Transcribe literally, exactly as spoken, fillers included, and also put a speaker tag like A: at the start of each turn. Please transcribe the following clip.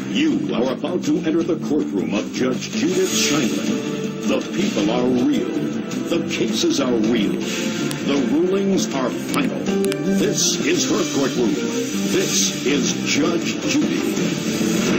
A: You are about to enter the courtroom of Judge Judith Scheinman. The people are real. The cases are real. The rulings are final. This is her courtroom. This is Judge Judy.